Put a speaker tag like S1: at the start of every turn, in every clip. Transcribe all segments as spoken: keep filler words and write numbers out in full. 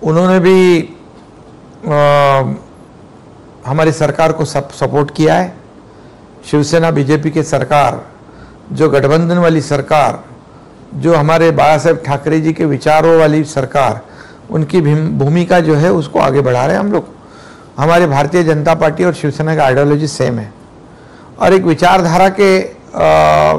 S1: उन्होंने भी आ, हमारी सरकार को सब सपोर्ट किया है। शिवसेना बीजेपी के सरकार, जो गठबंधन वाली सरकार, जो हमारे बाला साहेब ठाकरे जी के विचारों वाली सरकार, उनकी भूमिका जो है उसको आगे बढ़ा रहे हैं हम लोग। हमारे भारतीय जनता पार्टी और शिवसेना का आइडियोलॉजी सेम है और एक विचारधारा के आ,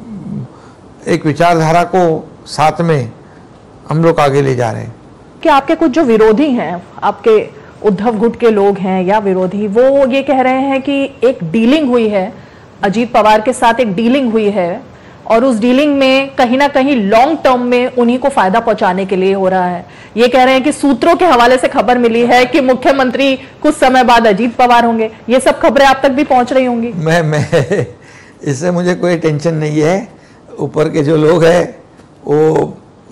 S1: एक विचारधारा को साथ में हम लोग आगे ले जा रहे हैं।
S2: क्या आपके कुछ जो विरोधी हैं, आपके उद्धव गुट के लोग हैं या विरोधी, वो ये कह रहे हैं कि एक डीलिंग हुई है, अजीत पवार के साथ एक डीलिंग हुई है और उस डीलिंग में कहीं ना कहीं लॉन्ग टर्म में उन्हीं को फायदा पहुंचाने के लिए हो रहा है। ये कह रहे हैं कि सूत्रों के हवाले से खबर मिली है कि मुख्यमंत्री कुछ समय बाद अजीत पवार होंगे। ये सब खबरें आप तक भी पहुंच रही होंगी।
S1: मैं मैं इससे मुझे कोई टेंशन नहीं है। ऊपर के जो लोग हैं वो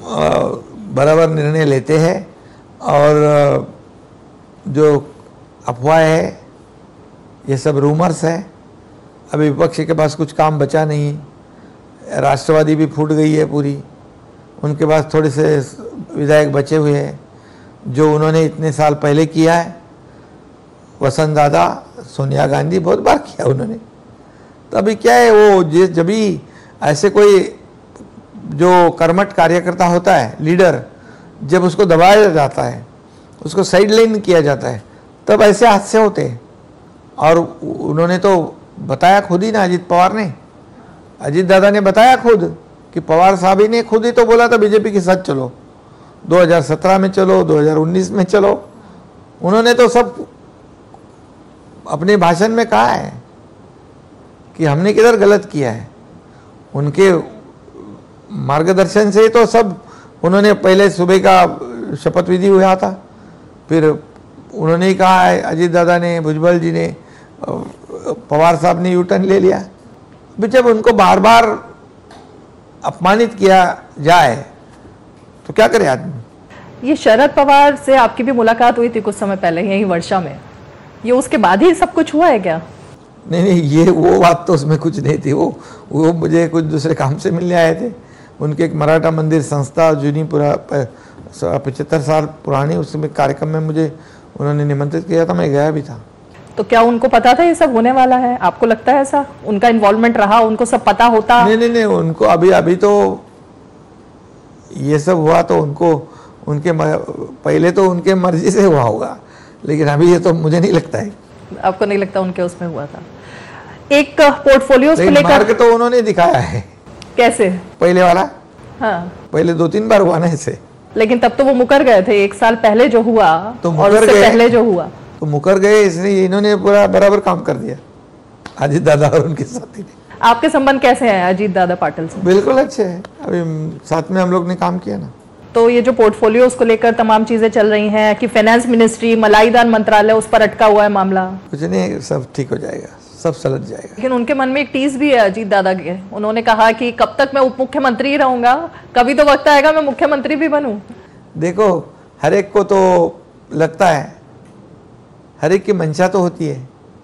S1: बराबर निर्णय लेते हैं और जो अफवाह है, ये सब रूमर्स है। अभी विपक्ष के पास कुछ काम बचा नहीं, राष्ट्रवादी भी फूट गई है पूरी, उनके पास थोड़े से विधायक बचे हुए हैं जो उन्होंने इतने साल पहले किया है। वसंत दादा, सोनिया गांधी बहुत बार किया उन्होंने। तो अभी क्या है, वो जिस जब भी ऐसे कोई जो कर्मठ कार्यकर्ता होता है, लीडर, जब उसको दबाया जाता है, उसको साइड लाइन किया जाता है, तब ऐसे हादसे होते हैं। और उन्होंने तो बताया खुद ही ना, अजीत पवार ने, अजीत दादा ने बताया खुद कि पवार साहब ही ने खुद ही तो बोला था बीजेपी के साथ चलो, दो हज़ार सत्रह में चलो, दो हज़ार उन्नीस में चलो। उन्होंने तो सब अपने भाषण में कहा है कि हमने किधर गलत किया है। उनके मार्गदर्शन से तो सब, उन्होंने पहले सुबह का शपथ विधि हुआ था, फिर उन्होंने ही कहा है, अजीत दादा ने, भुजबल जी ने, पवार साहब ने यू टर्न ले लिया। अभी जब उनको बार बार अपमानित किया जाए तो क्या करे आदमी।
S2: ये शरद पवार से आपकी भी मुलाकात हुई थी कुछ समय पहले यही वर्षा में, ये उसके बाद ही सब कुछ हुआ है क्या?
S1: नहीं नहीं, ये वो बात तो उसमें कुछ नहीं थी। वो वो मुझे कुछ दूसरे काम से मिलने आए थे। उनके एक मराठा मंदिर संस्था जूनी पुरा पचहत्तर साल पुरानी, उसमें कार्यक्रम में मुझे उन्होंने निमंत्रित किया था, मैं गया भी था।
S2: तो क्या उनको पता था ये सब होने वाला है? आपको लगता है ऐसा उनका इन्वॉल्वमेंट रहा, उनको सब पता होता?
S1: नहीं नहीं नहीं, उनको अभी अभी तो ये सब हुआ तो उनको उनके पहले तो उनके मर्जी से हुआ होगा, लेकिन अभी ये तो मुझे नहीं लगता है।
S2: आपको नहीं लगता उनके उसमें हुआ था? एक पोर्टफोलियो को लेकर
S1: तो उन्होंने दिखाया है।
S2: कैसे?
S1: पहले वाला,
S2: हाँ,
S1: पहले दो तीन बार हुआ ना ऐसे।
S2: लेकिन तब तो वो मुकर गए थे, एक साल पहले जो हुआ
S1: तो
S2: और उससे पहले जो हुआ
S1: तो मुकर गए, इसलिए इन्होंने पूरा बराबर काम कर दिया अजीत दादा और उनके साथी ने।
S2: आपके संबंध कैसे हैं अजीत दादा पाटिल से?
S1: बिल्कुल अच्छे हैं, अभी साथ में हम लोग ने काम किया ना।
S2: तो ये जो पोर्टफोलियो उसको लेकर तमाम चीजें चल रही हैं कि फाइनेंस मिनिस्ट्री, मलाईदान मंत्रालय, उस पर अटका हुआ है मामला।
S1: कुछ नहीं, सब ठीक हो जाएगा, सब सुलझ जाएगा।
S2: लेकिन उनके मन में एक टीस भी है अजीत दादा के, उन्होंने कहा कि कब तक मैं उप मुख्यमंत्री रहूंगा, कभी तो वक्त आएगा मैं मुख्यमंत्री भी बनूं।
S1: देखो, हर एक को तो लगता है, हर एक की मंशा तो होती है,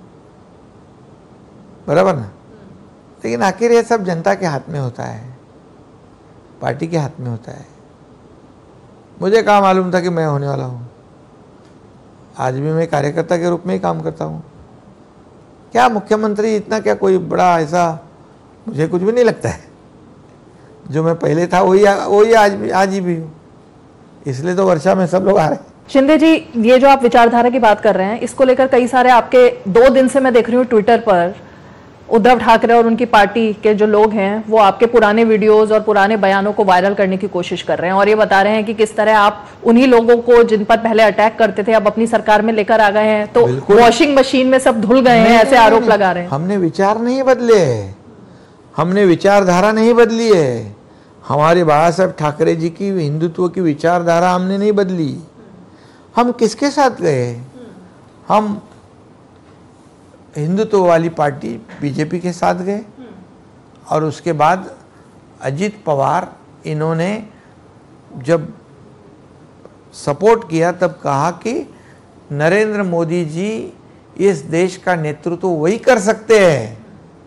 S1: बराबर ना, लेकिन आखिर ये सब जनता के हाथ में होता है, पार्टी के हाथ में होता है। मुझे कहाँ मालूम था कि मैं होने वाला हूँ। आज भी मैं कार्यकर्ता के रूप में ही काम करता हूँ। क्या मुख्यमंत्री इतना क्या कोई बड़ा ऐसा, मुझे कुछ भी नहीं लगता है। जो मैं पहले था वही वही आज भी आज ही भी हूँ, इसलिए तो वर्षा में सब लोग आ रहे हैं।
S2: शिंदे जी, ये जो आप विचारधारा की बात कर रहे हैं, इसको लेकर कई सारे आपके दो दिन से मैं देख रही हूँ ट्विटर पर उद्धव ठाकरे और उनकी पार्टी के जो लोग हैं वो आपके पुराने वीडियोस और पुराने बयानों को वायरल करने की कोशिश कर रहे हैं और ये बता रहे हैं कि किस तरह आप उन्हीं लोगों को जिन पर पहले अटैक करते थे अब अपनी सरकार में लेकर आ गए हैं, तो वॉशिंग मशीन में सब धुल गए हैं, ऐसे आरोप लगा रहे हैं।
S1: हमने विचार नहीं बदले, हमने विचारधारा नहीं बदली है। हमारे बाला साहेब ठाकरे जी की हिंदुत्व की विचारधारा हमने नहीं बदली। हम किसके साथ गए? हम हिंदुत्व वाली पार्टी बीजेपी के साथ गए और उसके बाद अजीत पवार, इन्होंने जब सपोर्ट किया तब कहा कि नरेंद्र मोदी जी इस देश का नेतृत्व वही कर सकते हैं,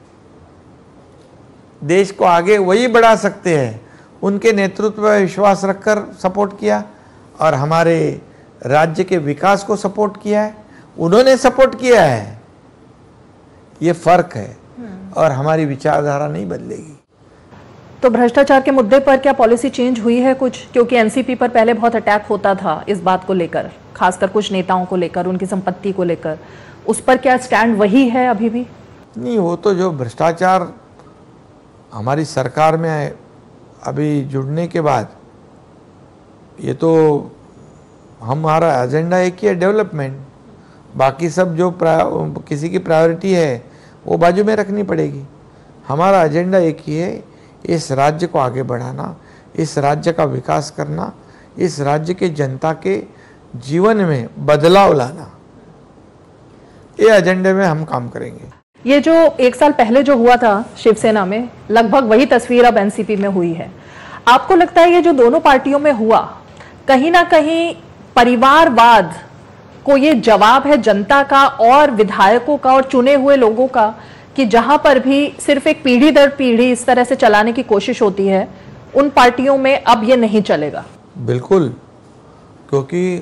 S1: देश को आगे वही बढ़ा सकते हैं। उनके नेतृत्व पर विश्वास रखकर सपोर्ट किया और हमारे राज्य के विकास को सपोर्ट किया है, उन्होंने सपोर्ट किया है। ये फर्क है और हमारी विचारधारा नहीं बदलेगी।
S2: तो भ्रष्टाचार के मुद्दे पर क्या पॉलिसी चेंज हुई है कुछ? क्योंकि एनसीपी पर पहले बहुत अटैक होता था इस बात को लेकर, खासकर कुछ नेताओं को लेकर, उनकी संपत्ति को लेकर, उस पर क्या स्टैंड वही है अभी भी? नहीं,
S1: वो तो जो भ्रष्टाचार हमारी सरकार में अभी जुड़ने के बाद, ये तो हमारा एजेंडा एक ही है, डेवलपमेंट। बाकी सब जो किसी की प्रायोरिटी है वो बाजू में रखनी पड़ेगी। हमारा एजेंडा एक ही है, इस राज्य को आगे बढ़ाना, इस राज्य का विकास करना, इस राज्य के जनता के जीवन में बदलाव लाना। ये एजेंडे में हम काम करेंगे।
S2: ये जो एक साल पहले जो हुआ था शिवसेना में, लगभग वही तस्वीर अब एनसीपी में हुई है। आपको लगता है ये जो दोनों पार्टियों में हुआ, कहीं ना कहीं परिवारवाद को ये जवाब है जनता का और विधायकों का और चुने हुए लोगों का, कि जहां पर भी सिर्फ एक पीढ़ी दर पीढ़ी इस तरह से चलाने की कोशिश होती है, उन पार्टियों में अब ये नहीं चलेगा?
S1: बिल्कुल, क्योंकि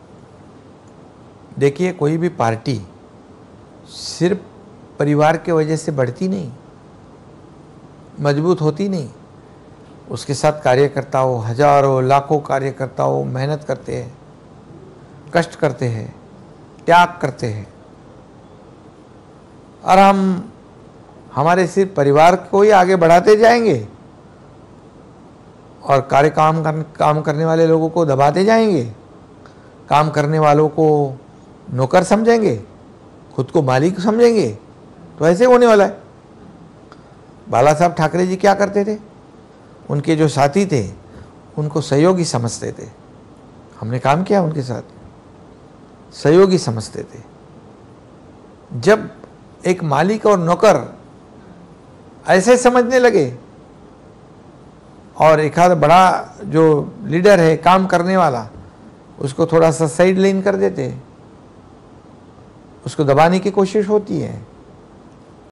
S1: देखिए, कोई भी पार्टी सिर्फ परिवार के वजह से बढ़ती नहीं, मजबूत होती नहीं। उसके साथ कार्यकर्ताओं, हजारों लाखों कार्यकर्ताओं मेहनत करते हैं, कष्ट करते हैं, त्याग करते हैं, और हम हमारे सिर्फ परिवार को ही आगे बढ़ाते जाएंगे और कार्य काम कर, काम करने वाले लोगों को दबाते जाएंगे, काम करने वालों को नौकर समझेंगे, खुद को मालिक समझेंगे, तो ऐसे होने वाला है। बाला साहब ठाकरे जी क्या करते थे? उनके जो साथी थे उनको सहयोगी समझते थे। हमने काम किया उनके साथ, सहयोगी समझते थे। जब एक मालिक और नौकर ऐसे समझने लगे और एक आध बड़ा जो लीडर है, काम करने वाला, उसको थोड़ा सा साइड लाइन कर देते, उसको दबाने की कोशिश होती है,